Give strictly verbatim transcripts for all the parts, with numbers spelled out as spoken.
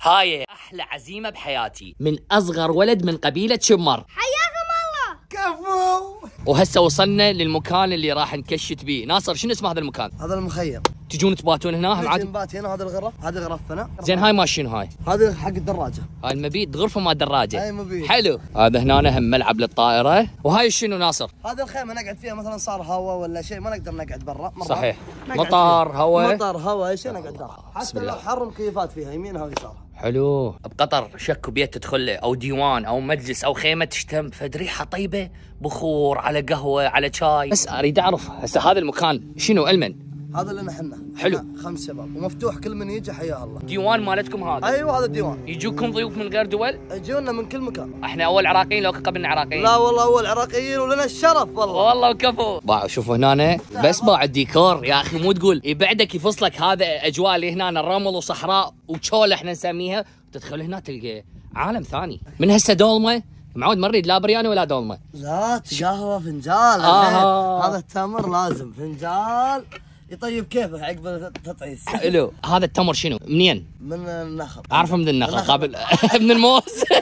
هاي احلى عزيمه بحياتي من اصغر ولد من قبيله شمر. حياكم الله. كفو. وهسه وصلنا للمكان اللي راح نكشت بيه. ناصر شنو اسم هذا المكان؟ هذا المخيم. تجون تباتون هنا هم نجي عادي؟ نبات هنا. هذا الغرف، هذا غرفتنا. زين هاي ما شنو هاي؟ هذا حق الدراجه. هاي المبيت غرفه ما دراجه. هاي مبيت. حلو. هذا هنا هم ملعب للطائره. وهاي شنو ناصر؟ هذا الخيمه نقعد فيها مثلا صار هواء ولا شيء ما نقدر نقعد برا. صحيح. مطر هواء. مطر هواء اي شيء نقعد برا. حتى لو حر مكيفات فيها يمينها ويسارها. حلو. بقطر شكو بيت تدخل له او ديوان او مجلس او خيمه تشتم فد ريحه طيبه، بخور على قهوه على شاي. بس اريد اعرف هسه هذا المكان شنو المن؟ هذا اللي نحنا. حلو. خمس شباب ومفتوح كل من يجي حياه الله. ديوان مالتكم هذا؟ ايوه هذا الديوان. يجوكم ضيوف من غير دول؟ يجونا من كل مكان. احنا اول عراقيين لو قبلنا عراقيين؟ لا والله اول عراقيين ولنا الشرف والله. والله وكفو. باع شوفوا هنا بس باع الديكور يا اخي مو تقول يبعدك يفصلك. هذا اجواء اللي هنا الرمل وصحراء وشوله احنا نسميها، تدخل هنا تلقى عالم ثاني. من هسه دولمه معود ما نريد لا برياني ولا دولمه. لا قهوه فنجال. آه. هذا التمر لازم فنجال يطيب كيفك عقب تطعيس. حلو. هذا التمر شنو؟ منين؟ من النخل. اعرفه من النخل قابل. من الموز.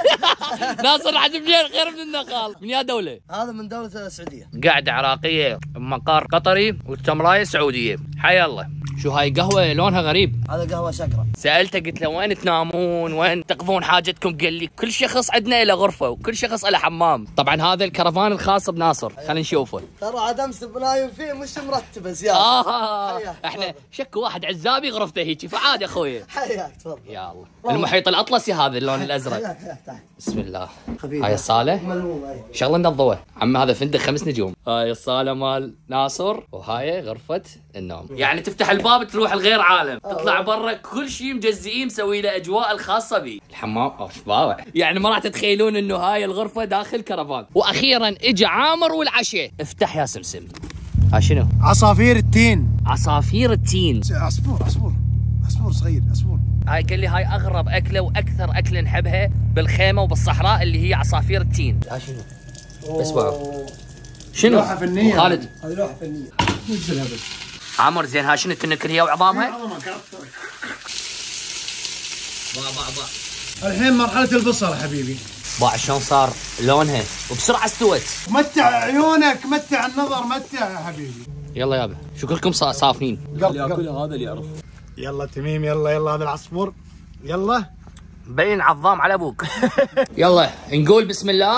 ناصر عاد منين غير من النخل؟ من يا دوله؟ هذا من دوله السعوديه. قاعده عراقيه بمقار قطري والتمرايه سعوديه. حيا الله. شو هاي قهوه لونها غريب. هذا قهوه شقره. سالته قلت له وين تنامون؟ وين تقضون حاجتكم؟ قال لي كل شخص عندنا له غرفه وكل شخص له حمام. طبعا هذا الكرفان الخاص بناصر. خلينا نشوفه. ترى عاد امس بنايم فيه مش مرتبه زياده. اه احنا شك واحد عزابي غرفته هيك فعادي اخوي. حياك تفضل. يا الله. المحيط الاطلسي هذا اللون الازرق. حياك حياك تعال. بسم الله. خفيف. هاي الصاله ملمومه. اي شغله نضوه عم. هذا فندق خمس نجوم. هاي الصاله مال ناصر وهاي غرفه النوم. يعني تفتح الباب تروح الغير عالم، تطلع برا كل شيء مجزئين مسوي له اجواء الخاصه به. الحمام اوف باوع. يعني ما راح تتخيلون انه هاي الغرفه داخل كرفان. واخيرا اجى عامر والعشاء. افتح يا سمسم. ها شنو؟ عصافير التين. عصافير التين. عصفور عصفور عصفور صغير عصفور. هاي قال لي هاي اغرب اكله واكثر اكله نحبها بالخيمه وبالصحراء اللي هي عصافير التين. ها شنو؟ اسمعوا. شنو؟ لوحه فنيه. خالد هذه لوحه فنيه. نزلها بس. عمر زين ها شنو تنكر هي وعظامها؟ با با با. الحين مرحله البصل حبيبي. باع شلون صار لونها وبسرعه استوت. متع عيونك، متع النظر، متع يا حبيبي. يلا يابا شو كلكم صافنين. اللي ياكلها هذا اللي يعرف. يلا تميم يلا يلا هذا العصفور يلا. مبين عظام على ابوك. يلا نقول بسم الله.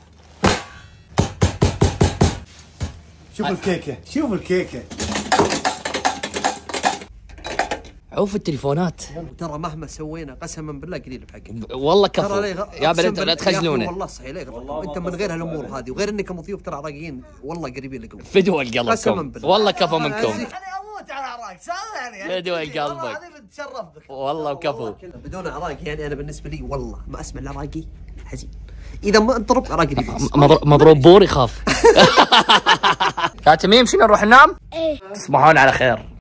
شوف الكيكه شوف الكيكه. عوف التليفونات. ترى مهما سوينا قسما بالله قليل بحقك. والله كفو يا بنت لا تخجلونه. والله صحيح ليه انت من غير هالامور هذه وغير انكم ضيوف ترى عراقيين والله قريبين لكم. فدوى قلبكم والله كفو منكم. انا اموت على العراق سامحني. فدوى قلبك هذه بتشرف بك والله وكفو. بدون عراق يعني انا بالنسبه لي والله ما اسمع العراقي حزين. اذا ما انضرب عراقي مضروب بور يخاف. يا تميم شنو نروح ننام؟ ايه تصبحون على خير.